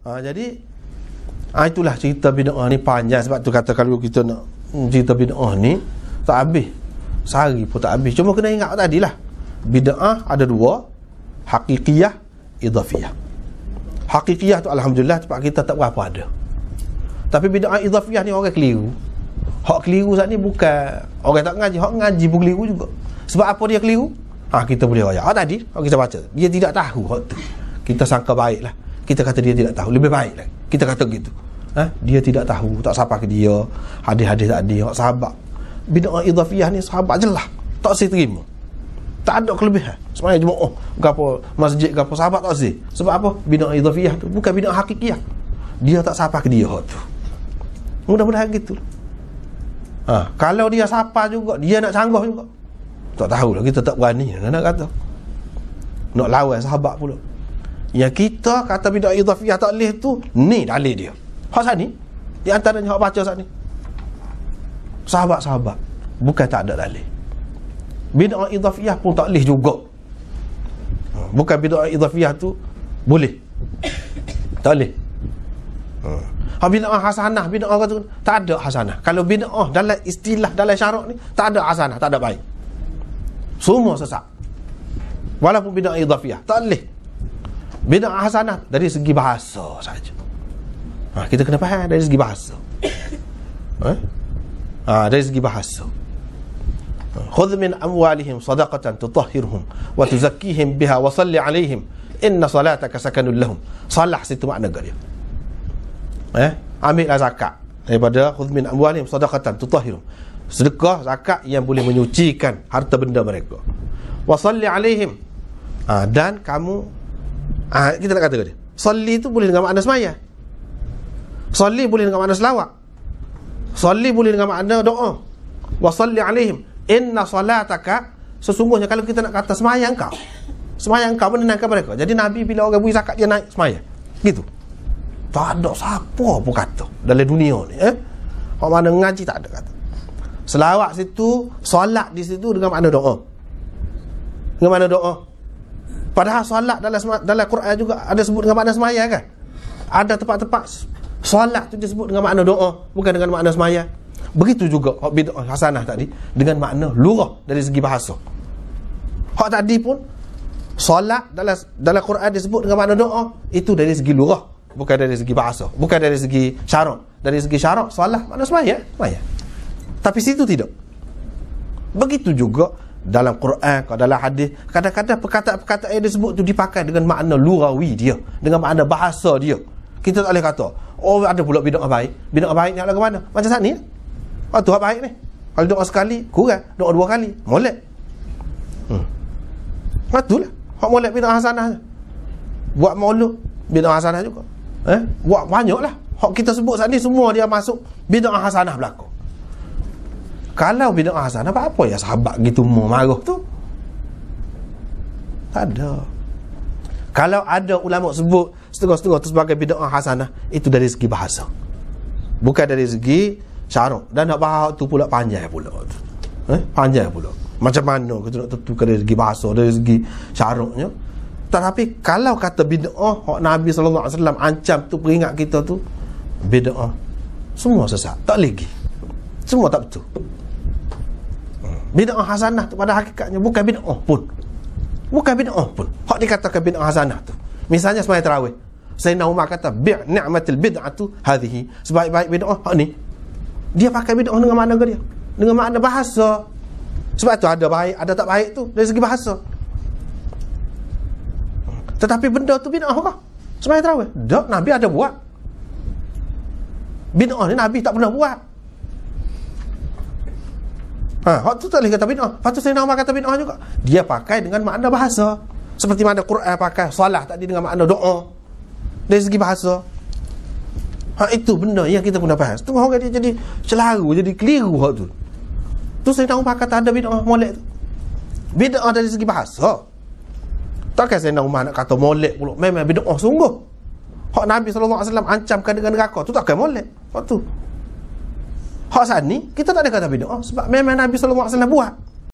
Jadi itulah cerita bid'ah ni panjang. Sebab tu kata kalau kita nak cerita bid'ah ni tak habis, sehari pun tak habis. Cuma kena ingat tadi lah, bid'ah ada dua, hakikiyah, idhafiyah. Hakikiyah tu alhamdulillah tempat kita tak berapa ada. Tapi bid'ah idhafiyah ni orang keliru. Hak keliru saat ni bukan orang tak ngaji, hak ngaji pun keliru juga. Sebab apa dia keliru? Kita boleh raya. Tadi kita baca, dia tidak tahu hak tu. Kita sangka baik lah, kita kata dia tidak tahu, lebih baik lah kita kata gitu. Dia tidak tahu, tak siapa ke dia, hadis-hadis tak ada, hak sahabat. Bid'ah idhafiyah ni sahabat jelas tak saya terima, tak ada kelebihan. Sebenarnya cuma gapo masjid gapo sahabat tak sih. Sebab apa? Bid'ah idhafiyah tu bukan bid'ah hakikiyah. Dia tak siapa ke dia hak tu. Mudah-mudahan gitu. Kalau dia siapa juga, dia nak canggah juga, tak tahulah, kita tak berani nak kata nak lawan sahabat pula. Yang kita kata bid'ah idhafiyah tak boleh tu, ni dalil dia. Hak saat ni di antaranya hak baca saat ni sahabat-sahabat, bukan tak ada dalil. Bid'ah idhafiyah pun tak boleh juga. Bukan bid'ah idhafiyah tu boleh, tak boleh. Bid'ah hasanah, bid'ah kata tak ada hasanah. Kalau bid'ah dalam istilah, dalam syarak ni tak ada hasanah, tak ada baik, semua sesat. Walaupun bid'ah idhafiyah tak boleh. Bid'ah hasanah dari segi bahasa saja. Kita kena faham dari segi bahasa. Dari segi bahasa. Khudh min amwalihim sadaqatan tutahhirhum wa tuzakkihim biha wa salli alaihim inna salataka sakanun lahum. Salah situ makna dia. Ambillah zakat daripada khudh min amwalihim sadaqatan tutahhirhum. Sedekah, zakat yang boleh menyucikan harta benda mereka. Wa salli alaihim. Dan kamu kita nak kata ke dia, salli tu boleh dengan makna semaya, salli boleh dengan makna selawat, salli boleh dengan makna doa. Wa salli alaihim inna salataka, sesungguhnya kalau kita nak kata semayang kau menenangkan mereka. Jadi Nabi bila orang beri zakat dia naik semayang gitu. Tak ada siapa pun kata dalam dunia ni hak mana ngaji tak ada kata selawat situ, solat di situ dengan makna doa. Dengan makna doa. Padahal solat dalam Quran juga ada sebut dengan makna semaya kan? Ada tempat-tempat solat tu disebut dengan makna doa, bukan dengan makna semaya. Begitu juga hak bid'ah hasanah tadi dengan makna lurah dari segi bahasa. Hak tadi pun solat dalam Quran disebut dengan makna doa, itu dari segi lurah, bukan dari segi bahasa, bukan dari segi syarak. Dari segi syarak solat makna semaya. Tapi situ tidak. Begitu juga dalam Quran, dalam hadis, kadang-kadang perkataan-perkataan yang disebut tu dipakai dengan makna lughawi dia, dengan makna bahasa dia. Kita tak boleh kata ada pula bid'ah baik. Bid'ah baik ni adalah ke mana? Macam saat ni tu hak baik ni, kalau doa sekali kurang, doa dua kali molek. Betul lah. Hak molek bid'ah hasanah. Buat maulud bid'ah hasanah juga. Buat banyak lah. Hak kita sebut saat ni semua dia masuk bid'ah hasanah berlaku. Kalau bid'ah hasanah, apa ya sahabat gitu mau marah tu? Tak ada. Kalau ada ulama sebut setengah-setengah tu sebagai bid'ah hasanah, itu dari segi bahasa, bukan dari segi syarak. Dan nak bahas tu pula panjang pula. Panjang pula. Macam mana kita nak tentukan dari segi bahasa, dari segi syaraknya. Tetapi kalau kata bid'ah, hak Nabi sallallahu alaihi wasallam ancam tu, peringat kita tu bid'ah, semua sesat, tak lagi. Semua tak betul. Bid'ah hasanah tu pada hakikatnya bukan bid'ah pun. Bukan bid'ah pun. Hak dikatakan bid'ah hasanah tu, misalnya sembahyang tarawih, Sayyidina Umar kata ni'matul bid'atu hadhihi, sebaik-baik bid'ah hak ni. Dia pakai bid'ah dengan makna dia, dengan makna bahasa. Sebab tu ada baik, ada tak baik tu dari segi bahasa. Tetapi benda tu bid'ah kah? Sembahyang tarawih, tak, Nabi ada buat. Bid'ah ni Nabi tak pernah buat. Hak tu tak boleh kata bid'ah. Lepas tu Sayyidina Umar kata bid'ah juga. Dia pakai dengan makna bahasa, seperti mana Quran pakai salah tadi dengan makna doa dari segi bahasa. Itu benda yang kita guna bahas. Tu orang dia jadi celaru, jadi keliru hak tu. Tu Sayyidina Umar kata ada bid'ah molek tu. Bid'ah dari segi bahasa. Takkan Sayyidina Umar nak kata molek pula. Memang bid'ah sungguh. Hak Nabi SAW ancamkan dengan neraka tu takkan molek. Hak tu. Hak saat ni kita tak ada kata bid'ah sebab memang Nabi SAW buat.